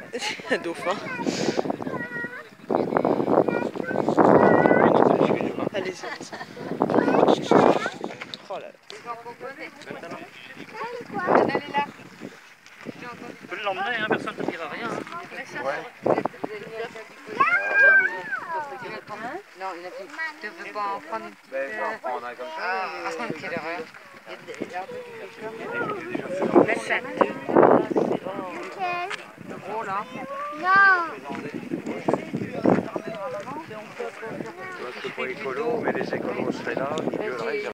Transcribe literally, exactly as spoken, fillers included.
Un dauphin. Allez-y. Oh là là. Tu peux l'emmener, hein, personne ne te dira rien. Ouais. Non, il a dit, tu veux pas en prendre une petite... Ben, je vais en prendre un comme ça. Ah, quelle erreur. Le gros là. Pour écolo, mais les écolos seraient là, ils gueuleraient.